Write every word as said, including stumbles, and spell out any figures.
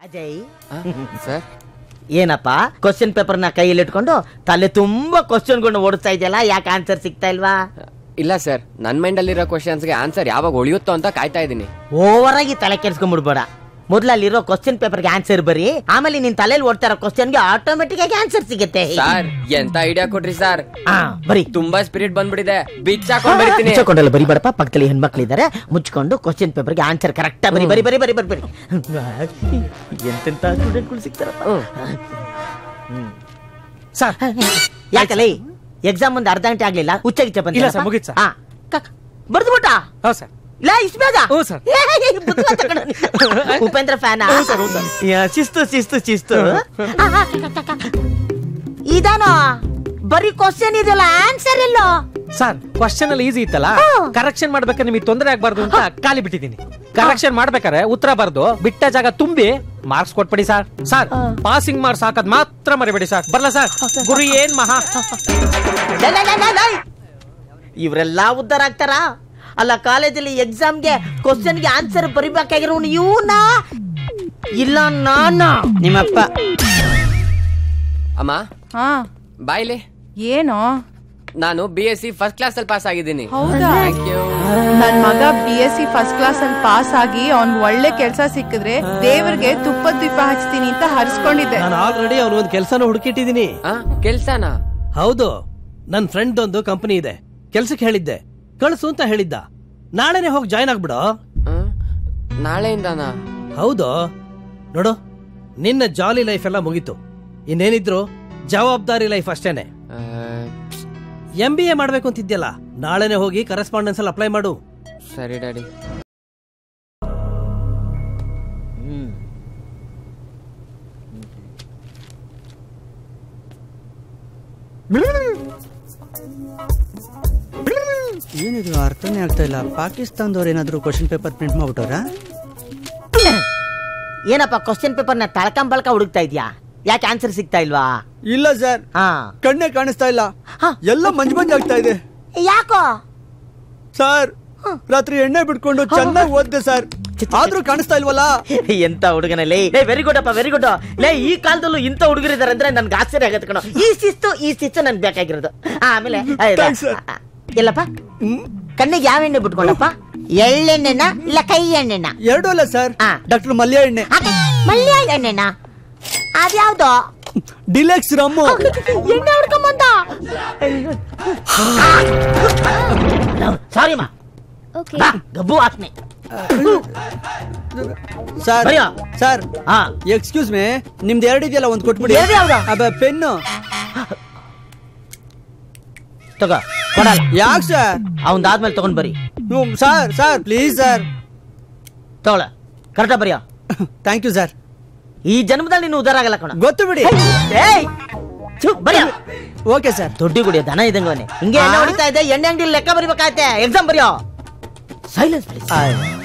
Ajay sir ಏನಪ್ಪ question paper ನ ಕೈಯಲ್ಲಿ ಇಟ್ಕೊಂಡು ತಲೆ ತುಂಬಾ ಕ್ವಶನ್ಗಳನ್ನ ಓಡಿಸ್ತಾ ಇದೆಯಲ್ಲ, ಯಾಕೆ ಆನ್ಸರ್ ಸಿಗ್ತಾ ಇಲ್ವಾ? ಇಲ್ಲ ಸರ್, ನನ್ನ ಮೈಂಡ್ ಅಲ್ಲಿರೋ ಕ್ವಶನ್ಸ್ಗೆ ಆನ್ಸರ್ ಯಾವಾಗ ಉಳಿಯುತ್ತೋ ಅಂತ ಕಾಯ್ತಾ ಇದ್ದೀನಿ. ಓವರ್ ಆಗಿ ತಲೆ ಕೆಡ್ಸ್ಕೊಂಡ್ಬಿಡ್ಬೇಡ. ಮೊದಲಲ್ಲಿರೋ ಕ್ವಶನ್ ಪೇಪರ್ಗೆ ಆನ್ಸರ್ ಬರಿ, ಆಮೇಲೆ ನಿನ್ ತಲೆಯಲ್ಲಿ ಓಡ್ತಾ ಇರೋ ಕ್ವಶನ್ಗೆ ಆಟೋಮೆಟಿಕ್ ಆಗಿ ಆನ್ಸರ್ ಸಿಗುತ್ತೆ. ಸರ್ ಎಂತ ಐಡಿಯಾ ಕೊಟ್ರಿ ಸರ್. ಬರಿ, ತುಂಬಾ ಸ್ಪಿರಿಟ್ ಬಂದ್ಬಿಟ್ಟಿದೆ. ಬಿಚ್ಚಾಕೊಂಡ್ ಬರೀತೀನಿ. ಬಿಚ್ಚಾಕೊಂಡಲ್ಲ ಬರಿ ಬೇಡಪ್ಪ, ಪಕ್ಕದಲ್ಲಿ ಹೆಣ್ಮಕ್ಳು ಇದಾರೆ, ಮುಚ್ಕೊಂಡು ಕ್ವಶನ್ ಪೇಪರ್ಗೆ ಆನ್ಸರ್ ಕರೆಕ್ಟ್ ಬರಿ ಬರಿ ಬರಿ ಬರಿ ಬರಿ ಬರಿ. ಎಂತೆಂತ ಸ್ಟೂಡೆಂಟ್ಗಳು ಸಿಗ್ತಾರಪ್ಪ. ಸರ್ ಯಾಕಲ್ಲ ಎಕ್ಸಾಮ್ ಒಂದು ಅರ್ಧ ಗಂಟೆ ಆಗ್ಲಿಲ್ಲ, ಹುಚ್ಚಾಗಿಚ್ಚ ಬಂದ ಇಲ್ಲ ಸರ್, ಮುಗೀತು ಸರ್. ಬರ್ದು ಬಿಟ್ಟ. ಹೌದು ಸರ್. ಇಲ್ಲ ಇಷ್ಟು ಬೇಗ? ಹ್ಞೂ ಸರ್. ಉಪೇಂದ್ರ ಫ್ಯಾನ್. ಶಿಸ್ತು ಶಿಸ್ತು ಶಿಸ್ತು. ಇದಾನೋ ಬರೀ ಕ್ವಶನ್ ಇದೆಯಲ್ಲ, ಆನ್ಸರ್ ಇಲ್ಲ ಸರ್. ಕ್ವಶನ್ ಅಲ್ಲಿ ಈಸಿ ಇತ್ತಲ್ಲ, ಕರೆಕ್ಷನ್ ಮಾಡ್ಬೇಕಾದ್ರೆ ನಿಮಗೆ ತೊಂದರೆ ಆಗ್ಬಾರ್ದು ಅಂತ ಖಾಲಿ ಬಿಟ್ಟಿದ್ದೀನಿ. ಕರೆಕ್ಷನ್ ಮಾಡ್ಬೇಕಾದ್ರೆ ಉತ್ತರ ಬರ್ದು ಬಿಟ್ಟ ಜಾಗ ತುಂಬಿ ಮಾರ್ಕ್ಸ್ ಕೊಟ್ಬಿಡಿ ಸರ್. ಸರ್ ಪಾಸಿಂಗ್ ಮಾರ್ಕ್ಸ್ ಹಾಕದ್ ಮಾತ್ರ ಮರಿಬೇಡಿ ಸರ್. ಬರ್ಲ ಸರ್? ಗುರು ಏನ್ ಮಹಾ. ಇವರೆಲ್ಲಾ ಉದ್ದಾರ ಆಗ್ತಾರ? ಅಲ್ಲ, ಕಾಲೇಜಲ್ಲಿ ಎಕ್ಸಾಮ್ಗೆ ಕ್ವಶನ್ಗೆ ಆನ್ಸರ್ ಬರಿಬೇಕಾಗಿರೋ ಇವನ ಇಲ್ಲ ನಾನ ನಿಮ್ಮಪ್ಪ. ಅಮ್ಮ ಹಾ ಬಾಯ್ಲಿ. ಏನು? ನಾನು B S C first class ಅಲ್ಲಿ ಪಾಸ್ ಆಗಿದ್ದೀನಿ. ಹೌದಾ? ನನ್ ಮಗ B S C first class ಅಲ್ಲಿ ಪಾಸ್ ಆಗಿ ಅವ್ನ್ ಒಳ್ಳೆ ಕೆಲ್ಸ ಸಿಕ್ಕಿದ್ರೆ ದೇವ್ರಿಗೆ ತುಪ್ಪದ ದೀಪ ಹಚ್ತೀನಿ ಅಂತ ಹರಿಸ್ಕೊಂಡಿದ್ದೆ. ನಾನು ಆಲ್ರೆಡಿ ಅವ್ನ ಒಂದ್ ಕೆಲ್ಸನ ಹುಡುಕಿಟ್ಟಿದೀನಿ. ಕೆಲ್ಸನ? ಹೌದು, ನನ್ ಫ್ರೆಂಡ್ ಒಂದು ಕಂಪನಿ ಇದೆ, ಕೆಲ್ಸಕ್ಕೆ ಹೇಳಿದ್ದೆ, ಕಳ್ಸು ಅಂತ ಹೇಳಿದ್ದ. ನಾಳೆನೆ ಹೋಗಿ ಜಾಯ್ನ್ ಆಗ್ಬಿಡು. ನಾಳೆಯಿಂದನಾ? ಹೌದು. ನೋಡು, ನಿನ್ನ ಜಾಲಿ ಲೈಫ್ ಎಲ್ಲ ಮುಗೀತು, ಇನ್ನೇನಿದ್ರು ಜವಾಬ್ದಾರಿ ಲೈಫ್ ಅಷ್ಟೇನೆ. ಎಂ ಬಿ ಎ ಮಾಡ್ಬೇಕು ಅಂತಿದ್ಯಲ್ಲ, ನಾಳೆನೆ ಹೋಗಿ ಕರೆಸ್ಪಾಂಡೆನ್ಸ್ ಅಲ್ಲಿ ಅಪ್ಲೈ ಮಾಡು. ಸರಿ ಡ್ಯಾಡಿ. ಏನಿದು ಅರ್ಥನೇ ಆಗ್ತಾ ಇಲ್ಲ. ಪಾಕಿಸ್ತಾನದವ್ರು ಏನಾದ್ರು ಕ್ವಶನ್ ಪೇಪರ್ ಪ್ರಿಂಟ್ ಮಾಡ್ಬಿಟ್ಟವ್ರ? ಏನಪ್ಪ ಕ್ವಶನ್ ಪೇಪರ್ ನ ತಳ್ಕಂಬಳ್ಕ ಹುಡುಕ್ತಾ ಇದ್ಯಾ? ಯಾಕೆ ಆನ್ಸರ್ ಸಿಗ್ತಾ ಇಲ್ವಾ? ಇಲ್ಲ ಸರ್, ಕಣ್ಣೇ ಕಾಣಿಸ್ತಾ ಇಲ್ಲ, ಎಲ್ಲ ಮಂಜು ಮಂಜು ಆಗ್ತಾ ಇದೆ. ಯಾಕೋ ಸರ್? ರಾತ್ರಿ ಎಣ್ಣೆ ಬಿಟ್ಕೊಂಡು ಚೆನ್ನಾಗಿ ಓದ್ದೆ ಸರ್, ಆದ್ರೂ ಕಾಣಿಸ್ತಾ ಇಲ್ವಲ್ಲ. ಎಂತ ಹುಡುಗನಲ್ಲಿ. ವೆರಿ ಗುಡ್ ಅಪ್ಪ, ವೆರಿ ಗುಡ್. ಲೇ, ಈ ಕಾಲದಲ್ಲೂ ಇಂತ ಹುಡುಗರಿದ್ದಾರೆ ಅಂದ್ರೆ ನನ್ಗೆ ಆಶ್ಚರ್ಯ ಆಗತ್ತೆ ಕಣೋ. ಈ ಶಿಸ್ತು ಈ ಶಿಸ್ತು ನನ್ಗೆ ಬೇಕಾಗಿರೋದು. ಆಮೇಲೆ ಎಲ್ಲಪ್ಪ ಕಣ್ಣಿಗೆ ಯಾವ ಎಣ್ಣೆ ಬಿಟ್ಕೊಂಡಪ್ಪ? ಎಳ್ಳೆಣ್ಣೆನ ಇಲ್ಲ ಕೈ ಎಣ್ಣೆನ? ಎರಡೂ ಅಲ್ಲ ಸರ್, ಡಾಕ್ಟರ್ ಮಲ್ಯ ಎಣ್ಣೆ. ಮಲ್ಯ ಎಣ್ಣೆನ? ಅದ್ಯಾವ್ದು? Deluxe rum. ಎಣ್ಣೆ ಹುಡ್ಕೊಂಬಂದ. ಸಾರಿ ಮಾ, ಗಬ್ಬು ವಾಸನೆ. ಸರ್ ಸರ್ ಎಕ್ಸ್ಕ್ಯೂಸ್ ಮೇ, ನಿಮ್ದು ಎರಡು ಇದೆಯಲ್ಲ, ಒಂದು ಕೊಟ್ಬಿಡಿ. ಅಬ್ಬ ಪೆನ್ನು ತಗೋ. ಕೊಡಲ್ಲ. ಯಾಕೆ ಸರ್? ಅವಂದಾದ್ಮೇಲೆ ತಗೊಂಡ್ ಬರಿ. Sir sir please sir. ತಗೊಳ, ಕರೆಕ್ಟ ಬರಿಯ. Thank you sir. ಈ ಜನ್ಮದಲ್ಲಿ ನೀನು ಉದಾರ ಆಗಲ್ಲ ಕಣ. ಗೊತ್ತು ಬಿಡಿ. ಬರಿಯ. Okay sir. ದೊಡ್ಡಿ ಗುಡಿಯ ದನ ಇದ್ದಂಗವನೇ. ಹಿಂಗೆ ಎಣ್ಣೆ ಹೊಡಿತಾ ಇದೆ, ಎಣ್ಣೆ ಅಂಗಡಿ ಲೆಕ್ಕ ಬರಿಬೇಕಾಯ್ತೆ. ಎಕ್ಸಾಮ್ ಬರಿಯೋ. Silence please.